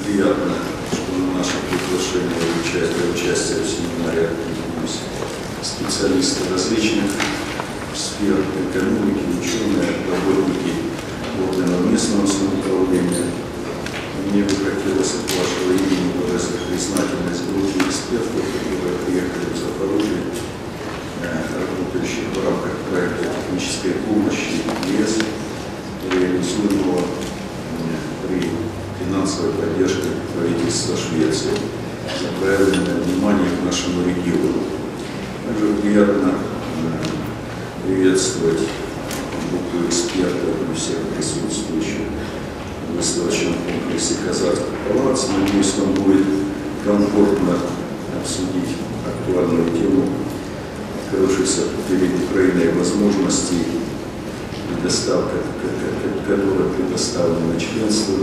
приятно, что на наше приглашение участия в семинаре откликнулись специалисты различных сфер экономики, ученые, работники органов местного самоуправления. Мне бы хотелось от вашего имени выразить признательность группе экспертов, которые приехали в Запорожье, работающих в рамках проекта технической помощи ЕС, реализуемого при финансовой поддержке правительства Швеции, за проявленное внимание к нашему региону. Также приятно приветствовать группу экспертов и всех присутствующих в выставочном комплексе «Казацкий палац». Надеюсь, вам будет комфортно обсудить актуальную тему открывшихся перед Украиной возможностей, которые предоставлены членству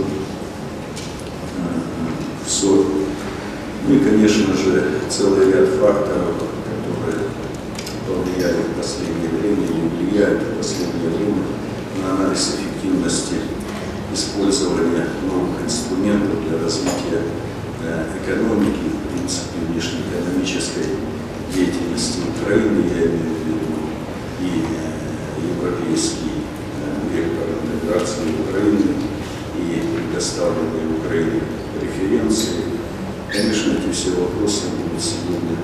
в СОР. Ну и, конечно же, целый ряд факторов, которые повлияли в последнее время или влияют в последнее время на анализ эффективности использования новых инструментов для развития экономики, в принципе, внешнеэкономической деятельности Украины, я имею в виду и европейский вектор интеграции Украины, и предоставленные Украине преференции. Конечно, эти все вопросы будут сегодня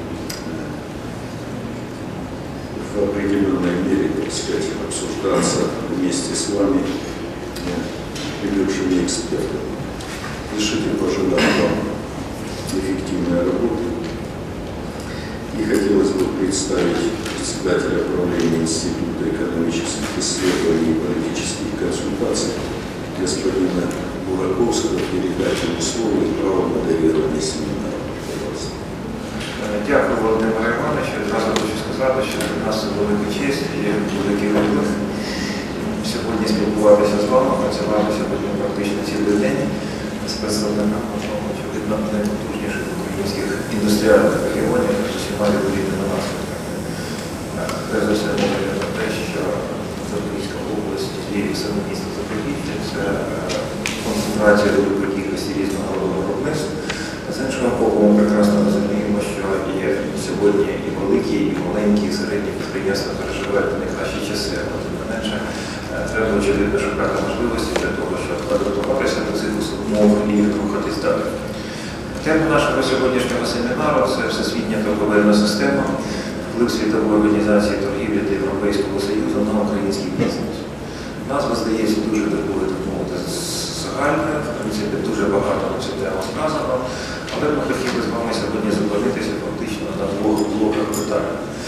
в определенной мере, так сказать, обсуждаться вместе с вами, прибывшими экспертами. Решите пожелать вам эффективной работы. И хотелось бы представить председателя правления Института экономических исследований и политических консультаций господина Бураковского, передать ему слово и право модерирования семинара. Пожалуйста. Дякую, Володимире Івановичу. Зразу хочу сказати, що для нас це велика честь і великий виклик сьогодні спілкуватися з вами, працювати сьогодні практично цілий день з представниками одного, очевидно, найпотужніших українських індустріальних регіонів, з усіма відповідними наслідками. Перш за все, мовлю про те, що Запорізька область і саме місто Запоріжжя – це концентрація великої кількості різного роду виробництв. З іншого боку, ми прекрасно розуміємо, що є сьогодні і великі, і маленькі, і середні підприємства переживають найкращі часи, але тим не менше треба, очевидно, шукати можливості для того, щоб адаптуватися до цих умов і рухатись далі. Тема нашого сьогоднішнього семінару – це всесвітня торговельна система, вплив світової організації торгівлі та Європейського Союзу на український бізнес. Назва, здається, дуже такою, так мовити, загальною, в принципі, дуже багато на цю тему сказано, але ми хотіли з вами сьогодні зупинитися фактично на двох блоках питань.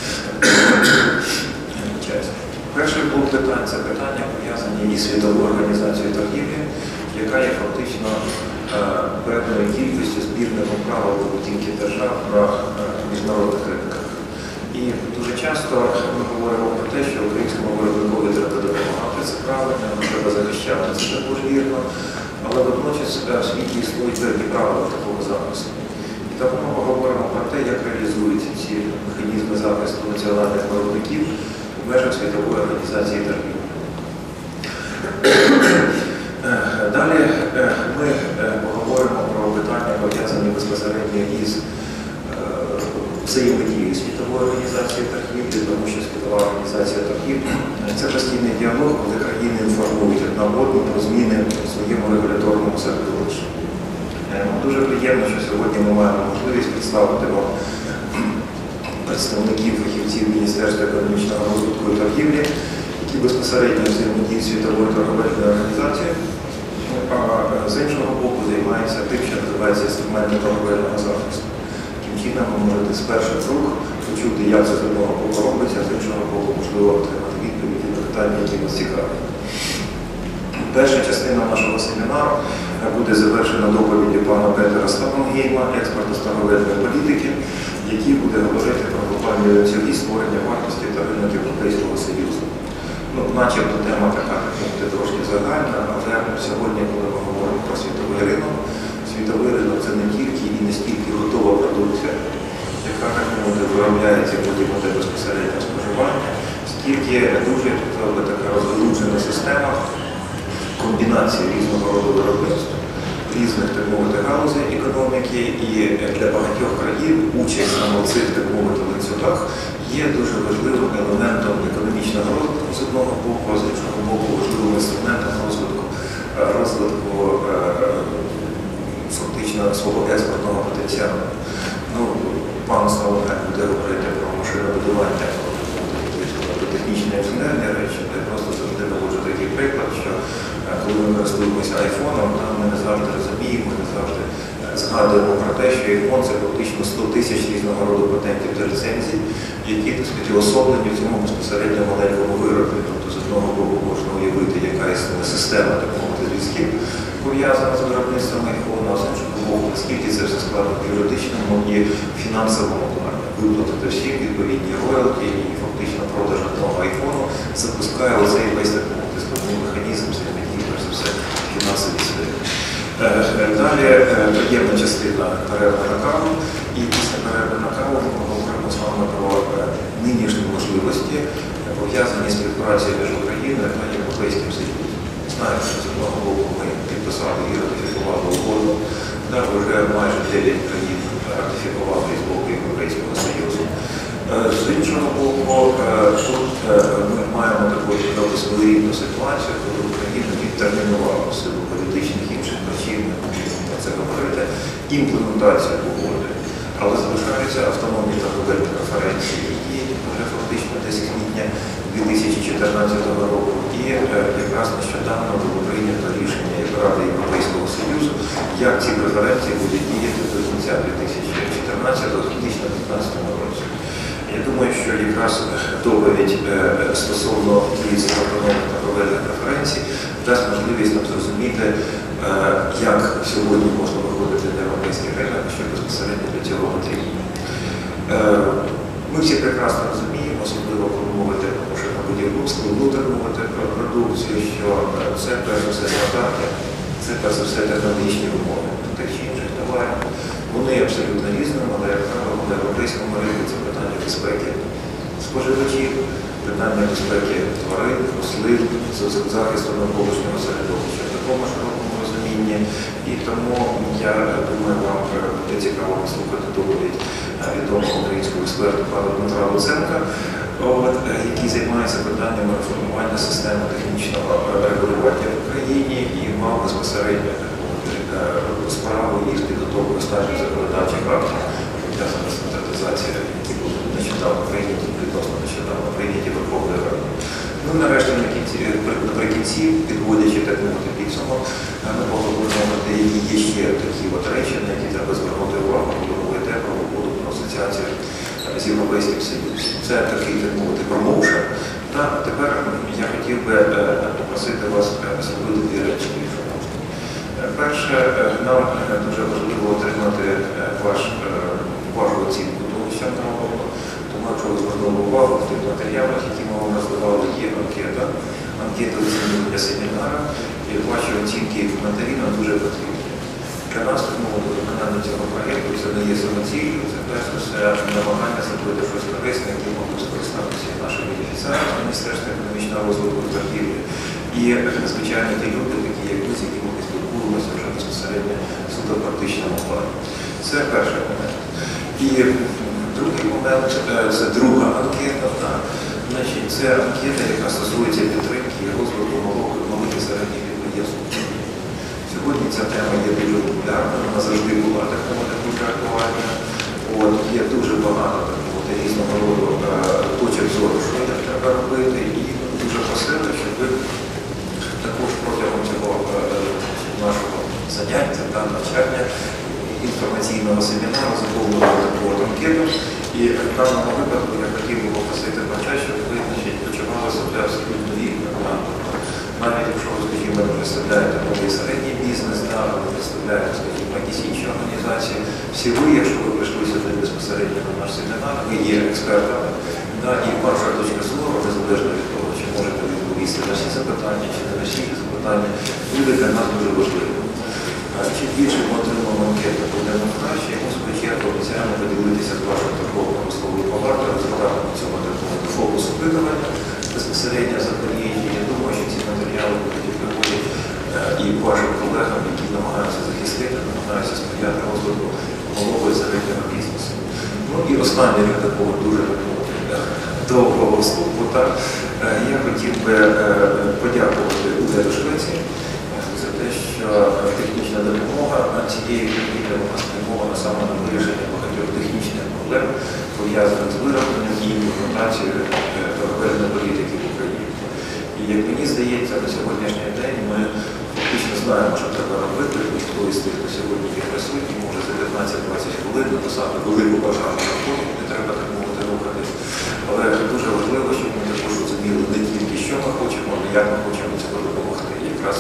Перший блок питань – це питання, пов'язані із світовою організацією торгівлі, яка є фактично певною кількістю збірного права поведінки держав на міжнародних ринках. І дуже часто ми говоримо про те, що українському виробникові треба допомагати, це правильно, треба захищати, це також вірно, але водночас в світі існують певні правила такого захисту. І тому ми говоримо про те, як реалізуються ці механізми захисту національних виробників в межах світової організації торгівлі. Далі ми поговоримо про питання, пов'язані безпосередньо із взаємодією світової організації торгівлі, тому що світова організація торгівлі – це постійний діалог, коли країни інформують одна одну про зміни в своєму регуляторному середовищі. Дуже приємно, що сьогодні ми маємо можливість представити вам представників фахівців Міністерства економічного розвитку і торгівлі, які безпосередньо взаємодіють з світовою торговельною організацією, а з іншого боку займаються тим, що називається інструментом торговельного захисту. Таким чином ви можете з перших рук почути, як це з одного боку робиться, а з іншого боку можливо отримати відповіді на питання, які вас цікавлять. Перша частина нашого семінару буде завершена доповіддю пана Петера Ставангейма, експерта з торговельної політики, який буде говорити про глобальні ланцюги створення вартості та ринок Європейського Союзу. Ну, начебто тема така, буде трошки загальна, але сьогодні, коли ми говоримо про світовий ринок це не тільки і не стільки готова продукція, яка так мовити виробляється потім буде безпосередньо споживання, стільки дуже така розгалужена система комбінації різного роду виробництва, різних, так мовити, галузей економіки, і для багатьох країн участь саме в цих, так мовити, ланцюгах є дуже важливим елементом економічного розвитку з одного боку, а з іншого боку важливим інструментом розвитку фактично свого експортного потенціалу. Ну, пан Славик буде говорити про машинобудування, про технічні інженерні речі, де просто завжди наводжу такий приклад, що коли ми користуємося айфоном, ми не завжди розуміємо, не завжди згадуємо про те, що iPhone – це фактично 100 тисяч різного роду патентів та ліцензій, які, так сказати, особлені в цьому безпосередньо маленькому виробі. Тобто, з одного боку, можна уявити, яка існує система такого зв'язків, пов'язана з виробництвом iPhone, а з іншого боку, наскільки це все складно в юридичному і фінансовому плані. Виплатити всі відповідні роялті і фактично продаж одного айфону запускає оцей весь такий складний механізм, серед яких, перш за все, фінансові сфери. Далі приємна частина перерва на каву, і після перерви на каву ми говоримо з вами про нинішні можливості, пов'язані з співпрацею між Україною та Європейським Союзом. Знаємо, що з одного боку ми підписали і ратифікували угоду, вже майже 9 країн ратифікували з боку Європейського Союзу. З іншого боку, тут ми маємо таку своєрідну ситуацію, коли Україна відтермінувала в силу політичних інших причин, про це говорити, імплементацію угоди. Але залишаються автономні торговельні преференції, які вже фактично десь квітня 2014 року. І якраз нещодавно було прийнято рішення Ради Європейського Союзу, як ці преференції будуть діяти до кінця 2014-2015 році. Я думаю, що якраз доповідь стосовно дії цих автономних торговельних преференцій дасть можливість нам зрозуміти, як сьогодні можна виходити на європейський ринок, що безпосередньо для цього потрібно. Ми всі прекрасно розуміємо, особливо коли мовити про машинобудівництво, мовити про продукцію, що це перш за все стандарти, це перш за все технологічні вимоги тих чи інших товарів. Вони абсолютно різними, але як правило на європейському ринку це питання безпеки споживачів, питання безпеки тварин, рослин, захисту навколишнього середовища в такому широкому розумінні. І тому я думаю, вам буде цікаво послухати доповідь відомого українського експерта пана Дмитра Луценка, який займається питаннями реформування системи технічного регулювання в Україні і мав безпосередньо справу із підготовкою стадії законодавчих актів, пов'язаних з стандартизацією, які були нещодавно прийняті, відносно нещодавно прийняті Верховною Радою. Ну, нарешті, наприкінці, підводячи так мовити підсумок, ми поговоримо про те, які є ще такі речі, на які треба звернути увагу, коли говорите про угоду про асоціацію з Європейським Союзом. Це такий, так мовити, промоушен. Та тепер я хотів би попросити вас зробити дві речі. Перше, нам дуже важливо отримати вашу оцінку того, що ми робимо. Тому, якщо ви звернули увагу в тих матеріалах, які ми вам роздавали, є анкета оцінювання семінара, і ваші оцінки і коментарі нам дуже потрібні. Для нас, тому виконання цього проєкту це не є самоціллю, це перш за все намагання зробити щось корисне, яким можуть скористатися наші бенефіціари з Міністерства економічного розвитку і торгівлі. І, звичайно, ті люди, такі як ви, з якими ми спілкуємося вже безпосередньо в судово-практичному плані. Це перший момент. І другий момент – це друга анкета. Значить, це анкета, яка стосується підтримки і розвитку малих і середніх підприємств. Сьогодні ця тема є дуже популярна, вона завжди була дуже актуальна. Є дуже багато різного роду точок зору, що як треба робити, і дуже просили, щоб ви також протягом цього нашого заняття та навчання інформаційного семінару заповнювали таку анкету. І в даному випадку я хотів би попросити про те, щоб ви почували себе абсолютно вільно. Навіть якщо ви, скажімо, не представляєте малий середній бізнес, ви представляєте, скажімо, якісь інші організації, всі ви, якщо ви прийшли сюди безпосередньо на наш семінар, ви є експертами, і ваша точка зору, незалежно від того, чи можете відповісти на всі запитання, чи не на всі запитання, буде для нас дуже важливо. Чим більше ми отримаємо анкету, будемо краще, і ми в свою чергу обіцяємо поділитися з вашою торгово-промисловою палатою, результатами цього такого фокусу опитування безпосередньо за Запоріжжя. Я думаю, що ці матеріали будуть пригодні і вашим колегам, які намагаються захистити намагаюся сприяти розвитку малого і середнього бізнесу. Ну і останнє для такого дуже довгого вступу, я хотів би подякувати уряду Швеції за те, що технічна допомога цієї країни вона спрямована саме на вирішення багатьох технічних проблем, пов'язаних з виробленням і імплементацією торговельної політики в Україні. І як мені здається, на сьогоднішній день ми фактично знаємо, що треба робити, і хто із тих, хто сьогодні є присутній, може за 15-20 хвилин написати велику бажану роботу, не треба так мовити рухатись. Але дуже важливо, щоб ми також розуміли не тільки, що ми хочемо, але як ми хочемо цього допомогти. І якраз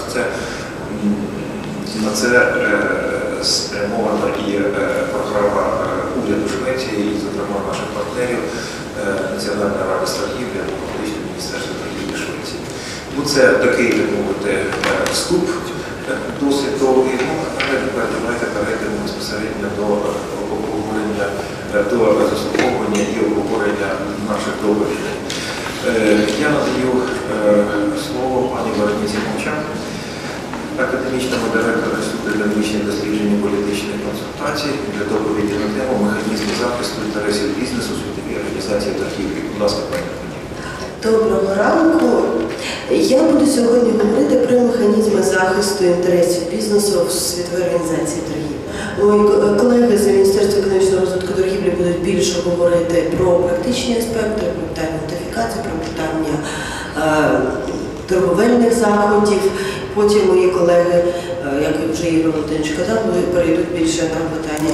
на це спрямована і програма уряду Швеції, і, зокрема, наших партнерів Національна рада з торгівлі або фактично Міністерство торгівлі Швеції. Ну, це такий, так мовити, вступ досить довгий. Давайте перейдемо безпосередньо до обговорення, до заслуховування і обговорення наших доповідей. Я надаю слово пані Вероніці Мовчан, академічному директору Інституту економічних досліджень і політичних консультацій для доповіді на тему механізму захисту інтересів бізнесу у світовій організації торгівлі. Будь ласка, пані. Доброго ранку. Я буду сьогодні говорити про механізми захисту інтересів бізнесу в світовій організації торгівлі. Мої колеги з Міністерства економічного розвитку торгівлі будуть більше говорити про практичні аспекти, про питання нотифікації, про питання торговельних заходів. Потім мої колеги, як вже Ігор Володимирович казав, перейдуть більше на питання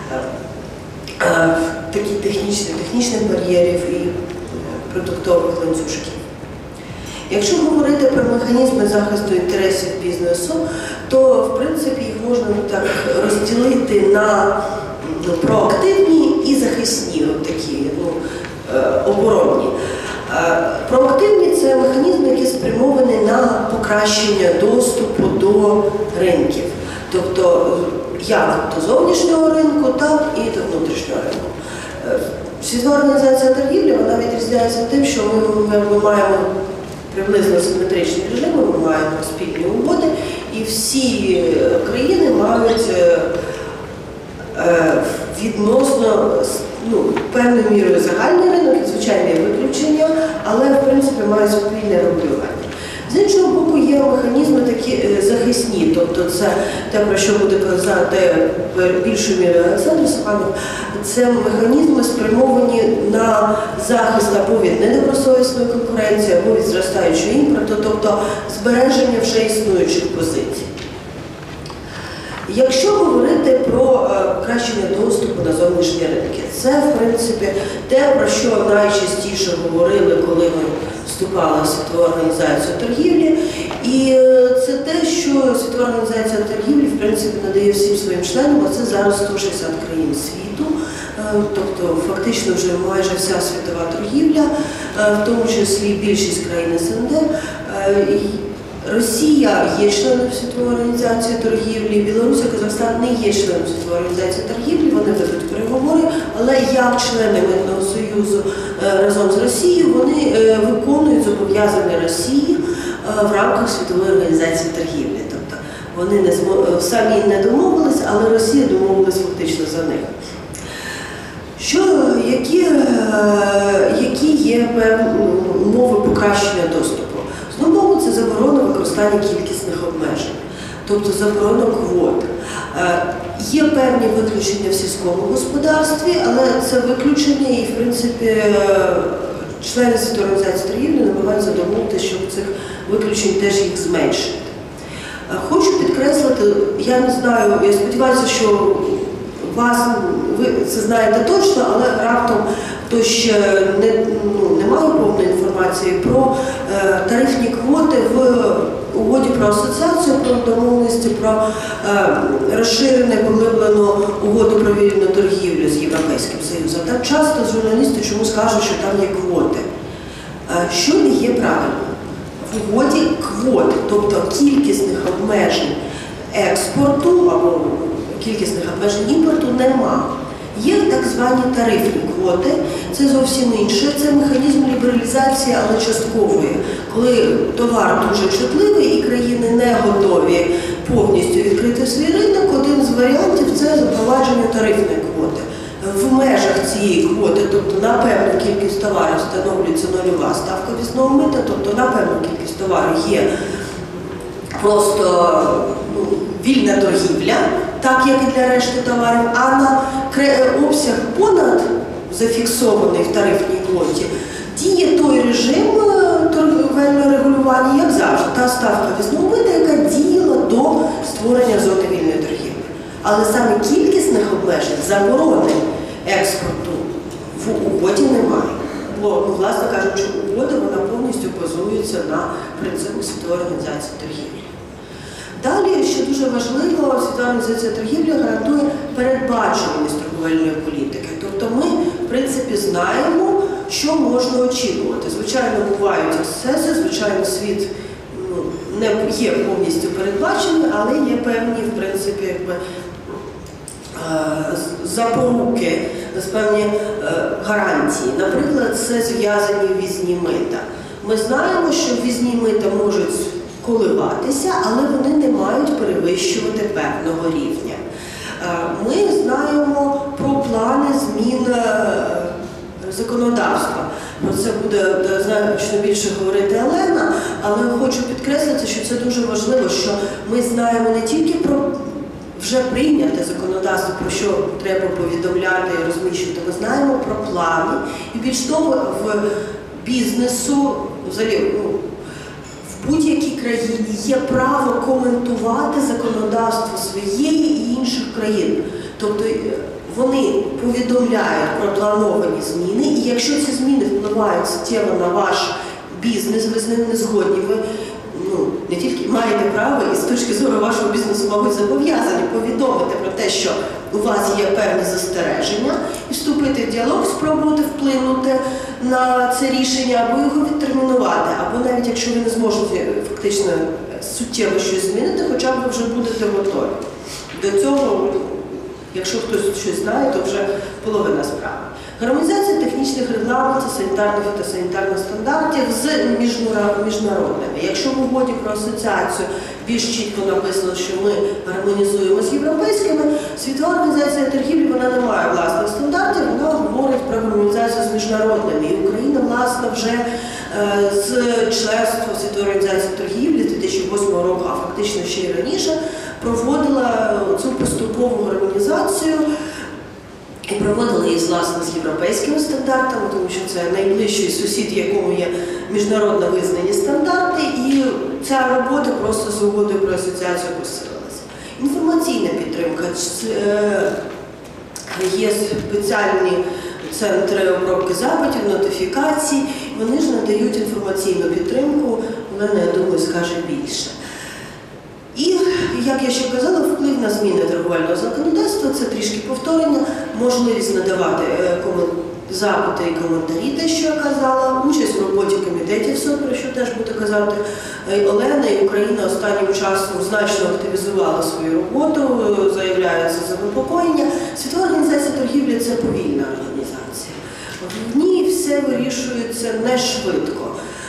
технічних бар'єрів і продуктових ланцюжків. Якщо говорити про механізми захисту інтересів бізнесу, то, в принципі, їх можна так розділити на проактивні і захисні, такі, оборонні. Проактивні – це механізми, які спрямовані на покращення доступу до ринків. Тобто, як до зовнішнього ринку, так і до внутрішнього ринку. Світова організація торгівлі, вона відрізняється тим, що ми маємо приблизно симетричні режими, ми маємо спільні угоди, і всі країни мають відносно певною мірою загальний ринок, і звичайно є виключення, але в принципі мають спільне регулювання. З іншого боку, є механізми такі захисні, тобто це те, про що буде казати більшою мірою Олександр Степанов, це механізми спрямовані на захист або від недобросовісної конкуренції, або від зростаючого імпорту, тобто збереження вже існуючих позицій. Якщо говорити про покращення доступу на зовнішні ринки, це, в принципі, те, про що найчастіше говорили, коли ми вступали в Світову організацію торгівлі. І це те, що Світова організація торгівлі, в принципі, надає всім своїм членам, а це зараз 160 країн світу, тобто фактично вже майже вся світова торгівля, в тому числі більшість країн СНД. Росія є членом Світової організації торгівлі, Білорусь і Казахстан не є членом Світової організації торгівлі, вони ведуть переговори, але як члени Митного союзу разом з Росією вони виконують зобов'язання Росії в рамках Світової організації торгівлі. Тобто вони самі не домовились, але Росія домовилась фактично за них. Які є умови покращення доступу? Знову це заборона використання кількісних обмежень, тобто заборона квот. Є певні виключення в сільському господарстві, але це виключення і, в принципі, члени Світової організації торгівлі намагаються домовитися, щоб цих виключень теж їх зменшити. Хочу підкреслити, я не знаю, я сподіваюся, що ви це знаєте точно, але раптом хто ще не має повної інформації про тарифні квоти в угоді про асоціацію, про домовленості, про розширену, поглиблену угоду про вільну торгівлю з Європейським Союзом. Так часто журналісти чомусь кажуть, що там є квоти. Що не є правильно? В угоді квот, тобто кількісних обмежень експорту або кількісних обмежень імпорту нема. Є так звані тарифні квоти, це зовсім інше, це механізм лібералізації, але часткової, коли товар дуже чутливий і країни не готові повністю відкрити свій ринок, один з варіантів – це запровадження тарифної квоти. В межах цієї квоти, тобто на певну кількість товарів встановлюється нульова ставка ввізного мита, тобто на певну кількість товарів є просто вільна торгівля, так як і для решти товарів, а на обсяг понад зафіксований в тарифній квоті діє той режим торговельного регулювання, як завжди, та ставка ввізного мита, яка діяла до створення зони вільної торгівлі. Але саме кількісних обмежень, заборони експорту в угоді немає. Бо, власне кажучи, угода вона повністю базується на принципах Світової організації торгівлі. Далі, що дуже важливо, Світова організація торгівлі гарантує передбачуваність торговельної політики. Тобто ми, в принципі, знаємо, що можна очікувати. Звичайно, бувають ексцеси, звичайно, світ не є повністю передбачений, але є певні, в принципі, запоруки, певні гарантії. Наприклад, це зв'язані ввізні мита. Ми знаємо, що ввізні мита можуть коливатися, але вони не мають перевищувати певного рівня. Ми знаємо про плани змін законодавства. Про це буде значно більше говорити Олена, але хочу підкреслити, що це дуже важливо, що ми знаємо не тільки про вже прийняте законодавство, про що треба повідомляти і розміщувати, ми знаємо про плани. І більш того, в бізнесу, взагалі, в будь-якій країні є право коментувати законодавство своєї і інших країн. Тобто вони повідомляють про плановані зміни, і якщо ці зміни впливають суттєво на ваш бізнес, ви з ним не згодні, ви не тільки маєте право і з точки зору вашого бізнесу, мабуть, зобов'язані повідомити про те, що у вас є певні застереження, і вступити в діалог, спробувати вплинути на це рішення, або його відтермінувати, або навіть якщо ви не зможете фактично суттєво щось змінити, хоча б ви вже будете готові. До цього, якщо хтось щось знає, то вже половина справи. Гармонізація технічних регламентів, санітарних і фітосанітарних стандартів з міжнародними. Якщо в угоді про асоціацію більш чітко написано, що ми гармонізуємо з європейськими, Світова організація торгівлі, вона не має власних стандартів, вона говорить про гармонізацію з міжнародними. І Україна, власне, вже з членства Світової організації торгівлі з 2008 року, а фактично ще й раніше, проводила цю поступову гармонізацію і проводила її, власне, з європейськими стандартами, тому що це найближчий сусід, якому є міжнародно визнані стандарти, і ця робота просто з угодою про асоціацію посилилася. Інформаційна підтримка. Є спеціальні центри обробки запитів, нотифікацій, вони ж надають інформаційну підтримку, Олена, я думаю, скаже більше. І, як я ще казала, вплив на зміни торговельного законодавства – це трішки повторення, можливість надавати запити і коментарі, те, що я казала, участь в роботі комітетів СОТ, про що теж буде казати Олена, і Україна останнім часом значно активізувала свою роботу, заявляється занепокоєння. Світова організація торгівлі – це повільна організація. В ній все вирішується не швидко.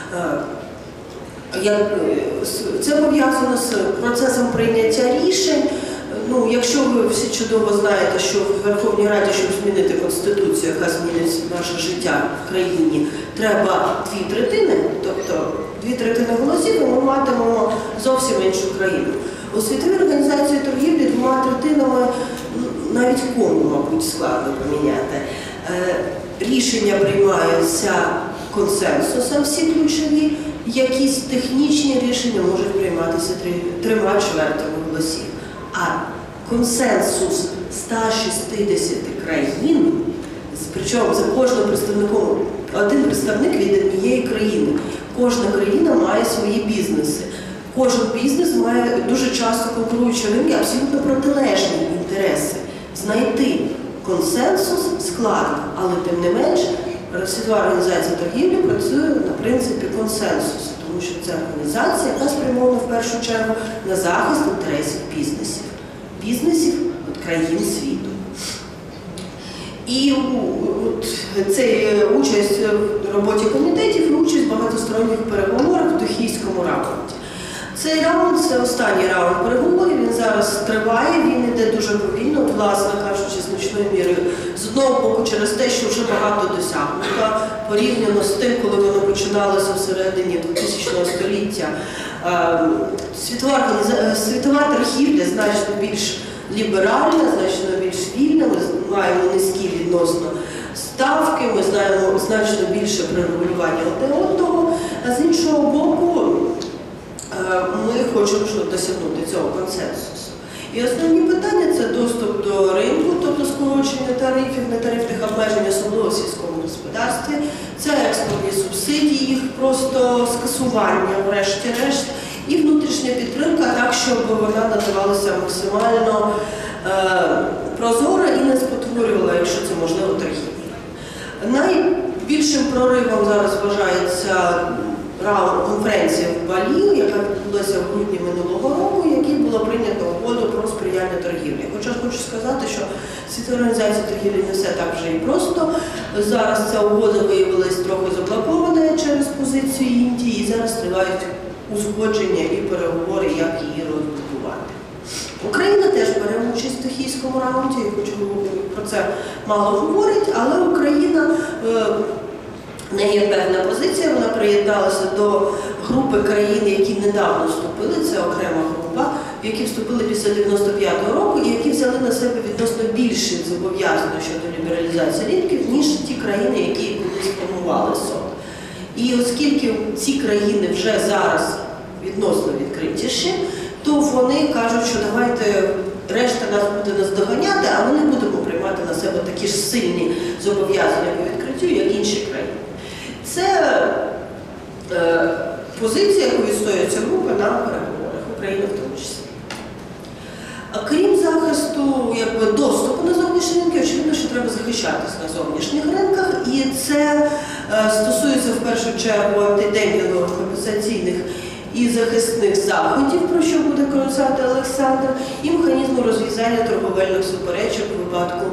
Це пов'язано з процесом прийняття рішень. Якщо ви всі чудово знаєте, що в Верховній Раді, щоб змінити Конституцію, яка змінить наше життя в країні, треба 2/3, тобто 2/3 голосів, і ми матимемо зовсім іншу країну. У Світовій організації торгівлі 2/3 навіть кому, мабуть, складно поміняти. Рішення приймаються консенсусом всі ключові, якісь технічні рішення можуть прийматися 3/4 голосів. А консенсус 160 країн, причому за кожним представником, один представник від однієї країни. Кожна країна має свої бізнеси. Кожен бізнес має дуже часто конкуруючі ринки, абсолютно протилежні інтереси. Знайти консенсус складно, але тим не менш Світова організація торгівлі працює на принципі консенсусу, тому що це організація, яка спрямована в першу чергу на захист інтересів бізнесів країн світу. І це участь в роботі комітетів і участь в багатосторонніх переговорах в Дохійському раунді. Цей раунд – це останній раунд переговорів, він зараз зараз триває, він йде дуже повільно, власне кажучи, значною мірою. З одного боку через те, що вже багато досягнуто, порівняно з тим, коли воно починалося всередині 2000 століття. Світова торгівля значно більш ліберальна, значно більш вільна, ми маємо низькі відносно ставки, ми знаємо значно більше прирегулювання одне одного, а з іншого боку, ми хочемо досягнути цього консенсусу. І основні питання – це доступ до ринку, тобто скорочення тарифів, нетарифних обмежень, особливо в сільському господарстві, це експортні субсидії, їх просто скасування, врешті-решт, і внутрішня підтримка так, щоб вона надавалася максимально прозоро і не спотворювала, якщо це можливо, торгівлю. Найбільшим проривом зараз вважається конференція в Балі, яка відбулася в грудні минулого року, в якій було прийнято угоду про сприяння торгівлі. Хоча хочу сказати, що Світова організація торгівлі не все так вже і просто. Зараз ця угода виявилась трохи заблокована через позицію Індії, і зараз тривають узгодження і переговори, як її розбудувати. Україна теж бере участь в Тохійському раунді, я хочу про це мало говорить, але Україна в неї є певна позиція, вона приєдналася до групи країн, які недавно вступили, це окрема група, в які вступили після 95-го року і які взяли на себе відносно більше зобов'язань щодо лібералізації ринків, ніж ті країни, які колись формували СОТ. І оскільки ці країни вже зараз відносно відкритіші, то вони кажуть, що давайте решта нас буде наздоганяти, а ми не будемо приймати на себе такі ж сильні зобов'язання по відкриттю, як інші країни. Це позиція, яку відстоює ця група на переговорах, Україна в тому числі. Крім захисту доступу на зовнішні ринки, очевидно, що треба захищатись на зовнішніх ринках, і це стосується в першу чергу антидемпінгових, компенсаційних і захисних заходів, про що буде казати Олександр, і механізму розв'язання торговельних суперечок у випадку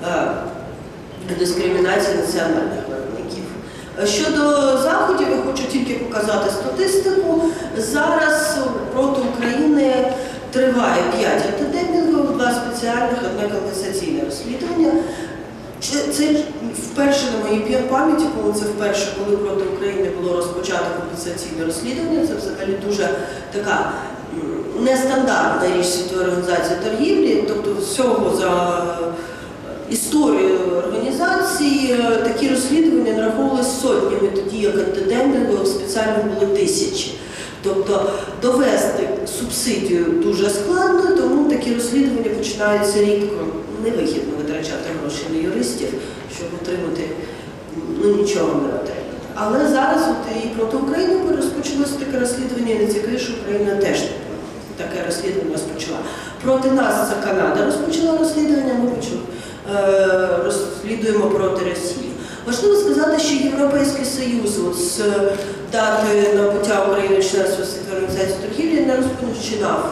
дискримінації національних виробників. Щодо заходів, я хочу тільки показати статистику. Зараз проти України триває 5 антидемпінгових, 2 спеціальних, 1 компенсаційне розслідування. Це вперше на моїй пам'яті, коли це вперше, коли проти України було розпочато компенсаційне розслідування. Це взагалі дуже така нестандартна річ Світової організації торгівлі, тобто всього за історію організації такі розслідування нараховувалися сотнями, тоді як антидемпінгових спеціально були тисячі. Тобто довести субсидію дуже складно, тому такі розслідування починаються рідко. Невигідно витрачати гроші на юристів, щоб отримати, нічого не отримати. Але зараз і проти України розпочалося таке розслідування, і найцікавіше, Україна теж таке розслідування розпочала. Проти нас це Канада розпочала розслідування, ми розслідуємо проти Росії. Важливо сказати, що Європейський Союз з дати набуття України членства Світової організації торгівлі не розпочинав,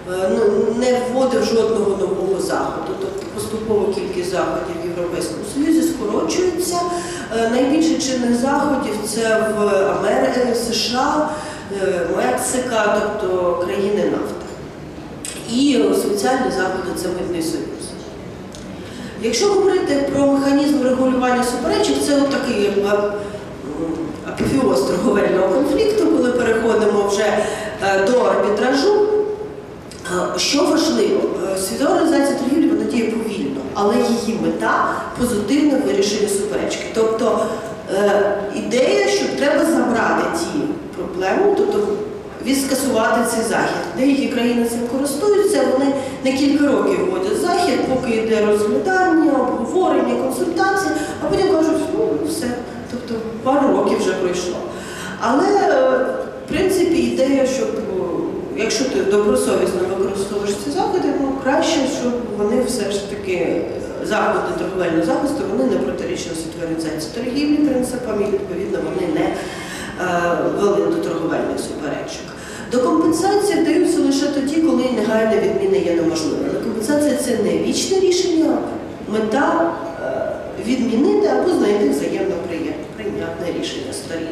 не вводив жодного нового заходу. Тобто поступово кількість заходів в Європейському Союзі скорочується. Найбільше чинних заходів це в Америці, США, Мексика, тобто країни нафти. І спеціальні заходи – це Митний Союз. Якщо говорити про механізм регулювання суперечок, це такий апофеоз торговельного конфлікту, коли переходимо вже до арбітражу. Що важливо, Світова організація торгівлі вона діє повільно, але її мета – позитивне вирішення суперечки. Тобто ідея, що треба забрати ті проблеми, тобто відскасувати цей захід. Деякі країни цим користуються, вони на кілька років вводять захід, поки йде розглядання, обговорення, консультації, а потім кажуть, все, тобто пару років вже пройшло. Але, в принципі, ідея, що якщо ти добросовісно використовуєш ці заходи, краще, щоб вони все ж таки, заходи торговельного захисту, вони не протирічили Світовій організації торгівлі принципам, і, відповідно, вони не вели до торговельних суперечок. До компенсації вдаються лише тоді, коли негайна відміна є неможливою. Але компенсація – це не вічне рішення, мета відмінити або знайти взаємно прийнятне рішення сторін.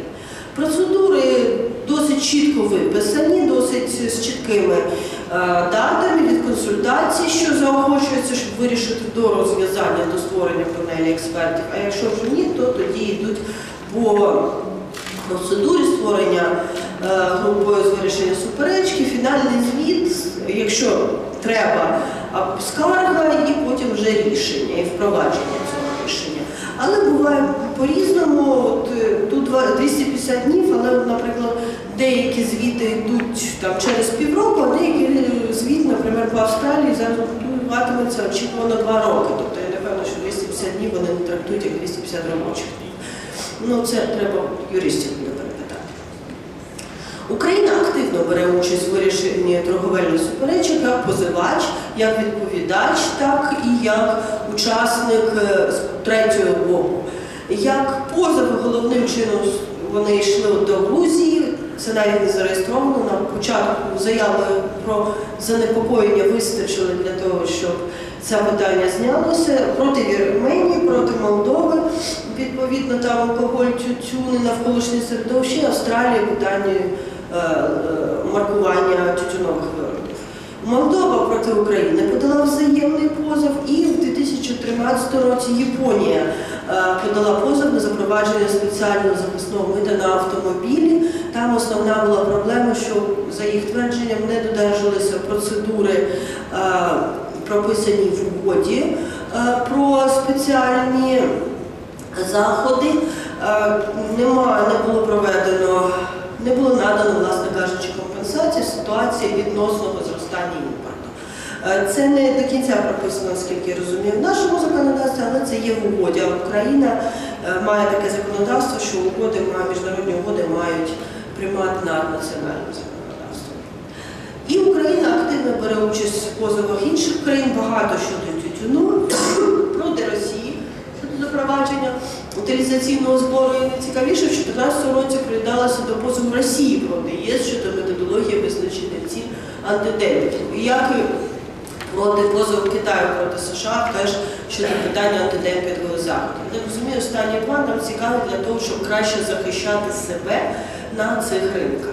Процедури досить чітко виписані, досить з чіткими датами, від консультації, що заохочується, щоб вирішити до розв'язання, до створення панелі експертів. А якщо вже ні, то тоді йдуть по процедурі створення групою з вирішення суперечки, фінальний звіт, якщо треба, скарга і потім вже рішення і впровадження цього рішення. Але буває по-різному, тут 250 днів, але, наприклад, деякі звіти йдуть там, через півроку, а деякі звіт, наприклад, по Австралії зараз готуватиметься очікувано 2 роки. Тобто я напевно, що 250 днів вони не трактують як 250 робочих днів. Ну, це треба юристів буде перепитати. Україна активно бере участь у вирішенні торговельних суперечок як позивач, як відповідач, так і як учасник з третього боку. Як позови головним чином вони йшли до Грузії, це навіть не зареєстровано, на початку заяви про занепокоєння вистачило для того, щоб це питання знялося проти Вірменії, проти Молдови, відповідно там алкоголь, тютюни, навколишнє середовище, Австралії питання маркування тютюнових виробів. Молдова проти України подала взаємний позов, і в 2013 році Японія подала позов на запровадження спеціального захисного мита на автомобілі. Там основна була проблема, що за їх твердженням не додержалися процедури, прописані в угоді про спеціальні заходи. Не було надано, власне кажучи, компенсації ситуації відносного зростання імпорту. Це не до кінця прописано, наскільки я розумію, в нашому законодавстві, але це є в угоді. Україна має таке законодавство, що міжнародні угоди мають примат над національним законодавством. І Україна активно бере участь в позовах інших країн, багато щодо тютюну, проти Росії, щодо запровадження утилізаційного збору. І найцікавіше, в 2014 році приєдналася до позову Росії проти ЄС щодо методології визначення цін антидемпінгу. І як і проти позову Китаю проти США теж щодо питання антидемпінгових заходів. Я розумію, останній план нам цікавий для того, щоб краще захищати себе на цих ринках.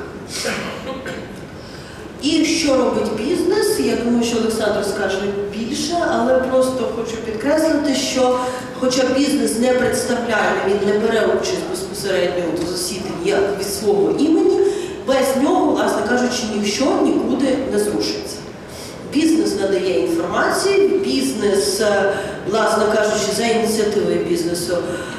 І що робить бізнес? Я думаю, що Олександр скаже більше, але просто хочу підкреслити, що хоча бізнес не представляє, він не бере участь безпосередньо у засіданні як від свого імені, без нього, власне кажучи, ніщо нікуди не зрушиться. Бізнес надає інформацію, бізнес, власне кажучи, за ініціативою бізнесу,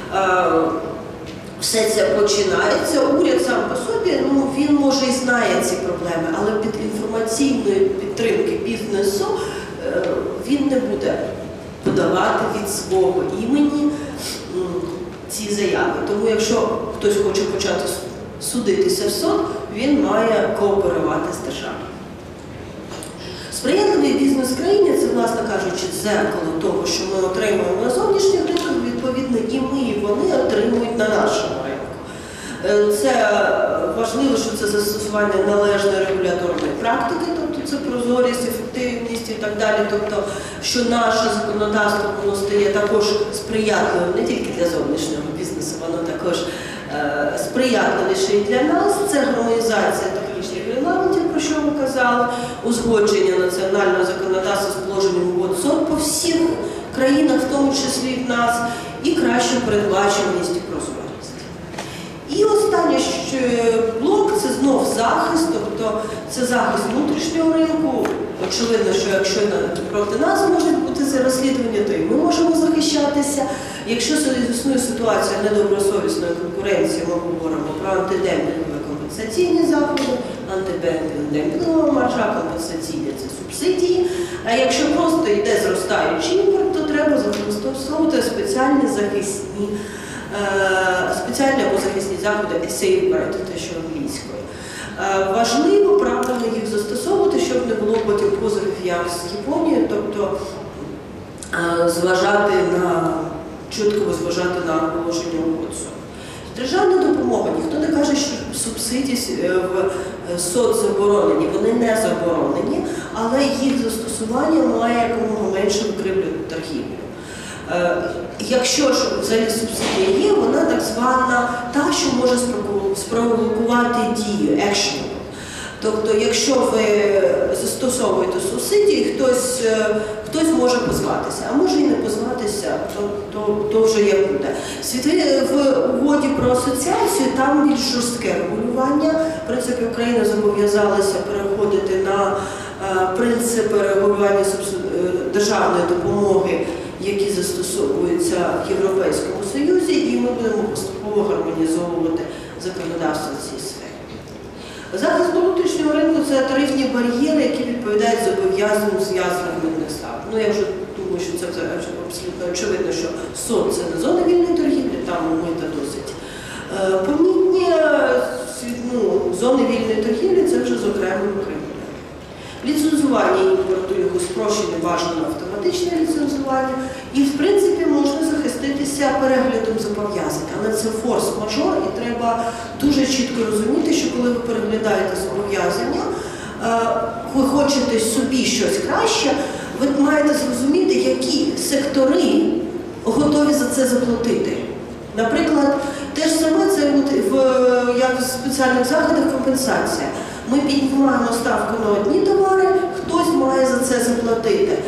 все це починається. Уряд сам по собі, він може і знає ці проблеми, але під інформаційної підтримки бізнесу він не буде подавати від свого імені ці заяви. Тому якщо хтось хоче почати судитися в суд, він має кооперувати з державою. Сприятливий бізнес в країні – це, власне кажучи, дзеркало того, що ми отримуємо на зовнішніх ринках, відповідно, і ми, і вони отримують на нашому ринку. Це важливо, що це застосування належної регуляторної практики, тобто це прозорість, ефективність і так далі, тобто, що наше законодавство воно стає також сприятливим не тільки для зовнішнього бізнесу, воно також сприятливіше і для нас. Це гармонізація технічних регламентів, про що ми казали, узгодження національного законодавства з положенням угод СОТ по всіх країнах, в тому числі і в нас, і краща передбачуваність і прозорість. І останній блок – це знов захист, тобто це захист внутрішнього ринку. Очевидно, що якщо проти нас можуть бути розслідування, то і ми можемо захищатися. Якщо існує ситуація недобросовісної конкуренції, ми говоримо про антидемпінгові компенсаційні заходи, антидемпінгова маржа, компенсаційні – це субсидії. А якщо просто йде зростаючий імпорт, то треба застосовувати спеціальні або захисні заходи, safeguard, те, що англійською. Важливо правильно їх застосовувати, щоб не було потім позовів як з Японії, тобто чітко зважати на положення угод. Державна допомога. Ніхто не каже, що субсидії в СОТ заборонені. Вони не заборонені, але їх застосування має якомога менше викривлювати торгівлю. Якщо ж взагалі субсидія є, вона так звана та, що може спровокувати дію, action. Тобто, якщо ви застосовуєте субсидії, хтось може позватися, а може і не позватися, то вже як буде. В угоді про асоціацію там більш жорстке регулювання. В принципі, Україна зобов'язалася переходити на принципи регулювання державної допомоги, які застосовуються в Європейському Союзі, і ми будемо поступово гармонізовувати законодавство в цій сфері. Захист внутрішнього ринку – це тарифні бар'єри, які відповідають зобов'язанням зв'язаних митних ставок. Ну, я вже думаю, що це абсолютно очевидно, що СОТ – це не зона вільної торгівлі, там мита досить помітні. Зони вільної торгівлі – це вже з окремими країнами. Ліцензування імпорту, його спрощення, бажано автоматичне ліцензування. І, в принципі, можна захиститися переглядом зобов'язань. Але це форс-мажор, і треба дуже чітко розуміти, що коли ви переглядаєте зобов'язання, ви хочете собі щось краще, ви маєте зрозуміти, які сектори готові за це заплатити. Наприклад, те ж саме це як в спеціальних заходах компенсація. Ми піднімаємо ставку на одні товари, хтось має за це заплатити.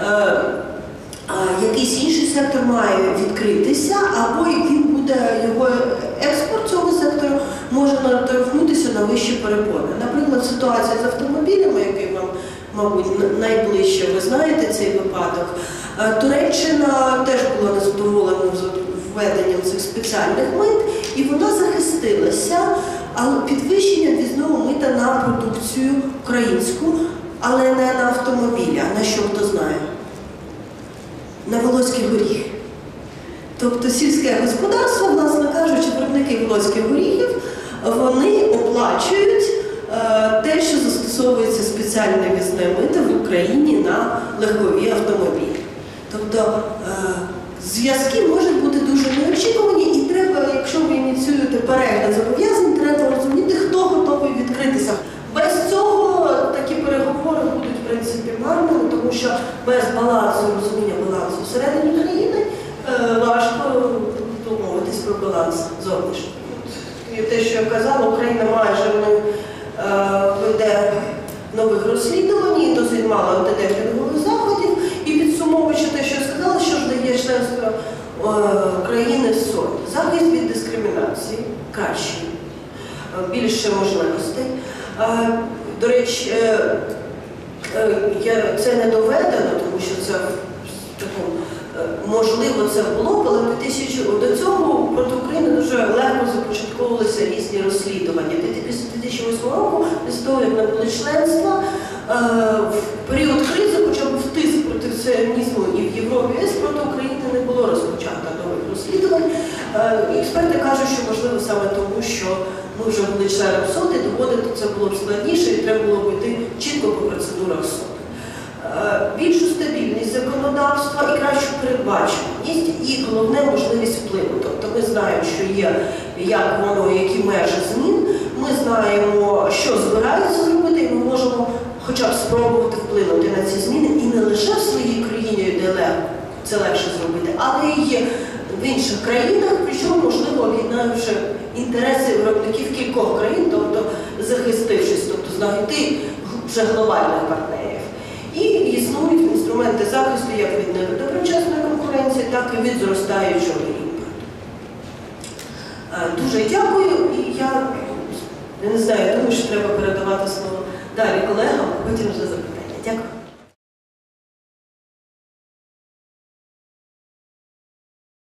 Якийсь інший сектор має відкритися, або він буде, його експорт цього сектору може наторгнутися на вищі перепони. Наприклад, ситуація з автомобілями, який вам, мабуть, найближче, ви знаєте цей випадок. Туреччина теж була незадоволена введенням цих спеціальних мит, і вона захистилася підвищенням ввізного мита на продукцію українську, але не на автомобілі, а на що, хто знає? На волоські горіхи. Тобто сільське господарство, власне кажучи, виробники волоських горіхів, вони оплачують те, що застосовується спеціальне ввізне мито в Україні на легкові автомобілі. Тобто зв'язки можуть бути дуже неочікувані, і треба, якщо ви ініціюєте перегляд зобов'язань, треба розуміти, хто готовий відкритися. Без цього такі переговори будуть, в принципі, марними, тому що без балансу, розуміння балансу всередині країни важко домовитись про баланс зовнішній. І те, що я казала, Україна майже веде нових розслідувань, і досить мало антидемпінгових заходів. І підсумовуючи те, що я сказала, що ж дає членство країни в СОТ. Захист від дискримінації кращий, більше можливостей. До речі, це не доведено, тому що це можливо це було, але до цього проти України дуже легко започатковувалися різні розслідування. Після 2008 року, після того, як набули членства, в період кризи, хоча б в тиск протекціонізму і в Європі, і проти України не було розпочато нових розслідувань. Експерти кажуть, що можливо саме тому, що ми вже були членом СОТ, і доводити це було б складніше, і треба було б йти чітко по процедурах СОТ. Більшу стабільність законодавства і кращу передбачуваність, і головне можливість впливу. Тобто ми знаємо, що є, як воно, які межі змін, ми знаємо, що збираються зробити, і ми можемо хоча б спробувати вплинути на ці зміни, і не лише в своїй країні, де це легше зробити, але і в інших країнах, причому, можливо, об'єднавши інтереси виробників кількох країн, тобто захистившись, тобто знайти вже глобальних партнерів. І існують інструменти захисту як від недоброчесної конкуренції, так і від зростаючого імпорту. Дуже дякую, і я не знаю, думаю, що треба передавати слово далі колегам, а потім вже запитання. Дякую.